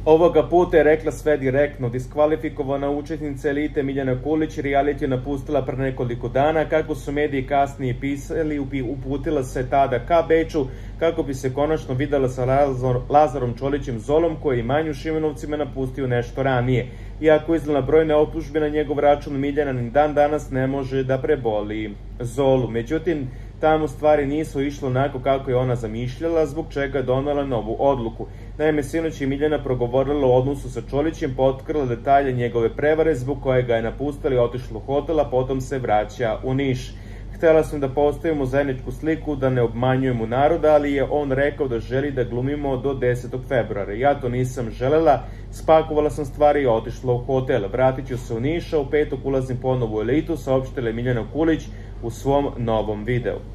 Ovoga puta je rekla sve direktno. Diskvalifikovana učesnica Elite Miljana Kulić reality je napustila pre nekoliko dana. Kako su mediji kasnije pisali, uputila se tada ka Beču kako bi se konačno videla sa Lazarom Čolićem Zolom, koji je Manju Šimanovcima napustio nešto ranije. Iako izdala brojne optužbe na njegov račun, Miljana ni dan danas ne može da preboli Zolu. Međutim, tamo stvari nisu išlo onako kako je ona zamišljala, zbog čega je donela novu odluku. Naime, sinoć je Miljana progovorila o odnosu sa Čolićem, potkrila detalje njegove prevare zbog koje ga je napustila i otišla u hotel, a potom se vraća u Niš. Htela sam da postavimo zajedničku sliku, da ne obmanjujemo naroda, ali je on rekao da želi da glumimo do 10. februara. Ja to nisam želela, spakovala sam stvari i otišla u hotel. Vratit ću se u Niš, a u petak ulazim ponovo u Elitu, saopštila je Miljana Kulić u svom novom videu.